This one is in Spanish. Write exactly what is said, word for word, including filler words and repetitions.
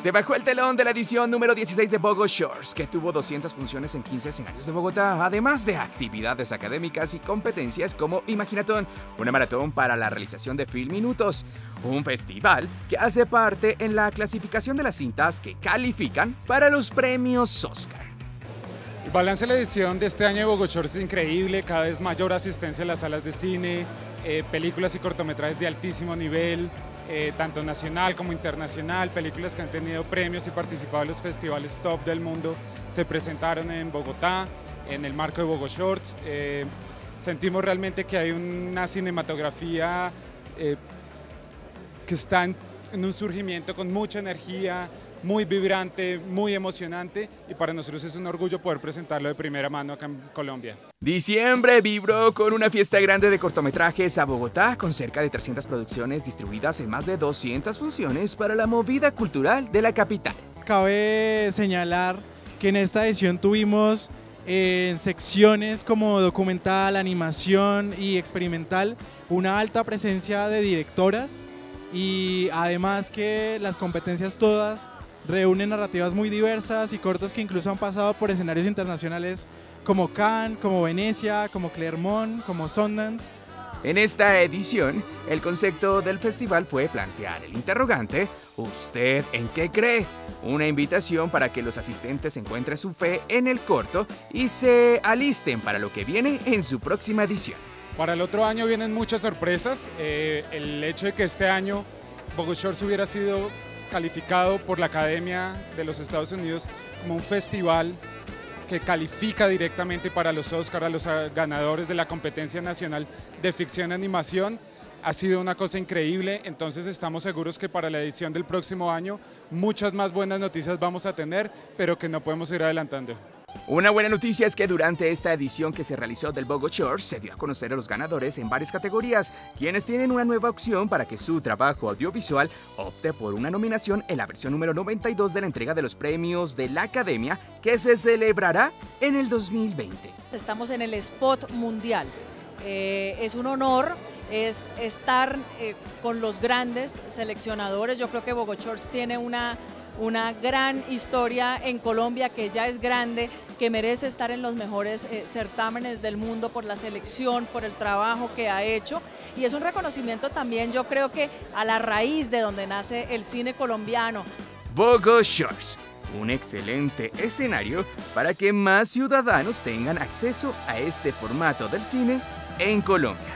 Se bajó el telón de la edición número dieciséis de Bogo Shorts, que tuvo doscientas funciones en quince escenarios de Bogotá, además de actividades académicas y competencias como Imaginatón, una maratón para la realización de Film Minutos, un festival que hace parte en la clasificación de las cintas que califican para los premios Oscar. El balance de la edición de este año de Bogo Shorts es increíble, cada vez mayor asistencia en las salas de cine, eh, películas y cortometrajes de altísimo nivel, eh, tanto nacional como internacional, películas que han tenido premios y participado en los festivales top del mundo, se presentaron en Bogotá, en el marco de Bogo Shorts. Eh, sentimos realmente que hay una cinematografía eh, que está en, en un surgimiento con mucha energía, muy vibrante, muy emocionante, y para nosotros es un orgullo poder presentarlo de primera mano acá en Colombia. Diciembre vibró con una fiesta grande de cortometrajes a Bogotá, con cerca de trescientas producciones distribuidas en más de doscientas funciones para la movida cultural de la capital. Cabe señalar que en esta edición tuvimos en secciones como documental, animación y experimental una alta presencia de directoras, y además que las competencias todas reúnen narrativas muy diversas y cortos que incluso han pasado por escenarios internacionales como Cannes, como Venecia, como Clermont, como Sundance. En esta edición, el concepto del festival fue plantear el interrogante ¿usted en qué cree? Una invitación para que los asistentes encuentren su fe en el corto y se alisten para lo que viene en su próxima edición. Para el otro año vienen muchas sorpresas. Eh, el hecho de que este año Bogo Shorts hubiera sido calificado por la Academia de los Estados Unidos como un festival que califica directamente para los Oscar a los ganadores de la competencia nacional de ficción y animación, ha sido una cosa increíble. Entonces estamos seguros que para la edición del próximo año muchas más buenas noticias vamos a tener, pero que no podemos ir adelantando. Una buena noticia es que durante esta edición que se realizó del Bogo Shorts se dio a conocer a los ganadores en varias categorías, quienes tienen una nueva opción para que su trabajo audiovisual opte por una nominación en la versión número noventa y dos de la entrega de los premios de la Academia, que se celebrará en el dos mil veinte. Estamos en el spot mundial. Eh, es un honor, es estar eh, con los grandes seleccionadores. Yo creo que Bogo Shorts tiene una... una gran historia en Colombia que ya es grande, que merece estar en los mejores eh, certámenes del mundo por la selección, por el trabajo que ha hecho, y es un reconocimiento también, yo creo que a la raíz de donde nace el cine colombiano. Bogo Shorts, un excelente escenario para que más ciudadanos tengan acceso a este formato del cine en Colombia.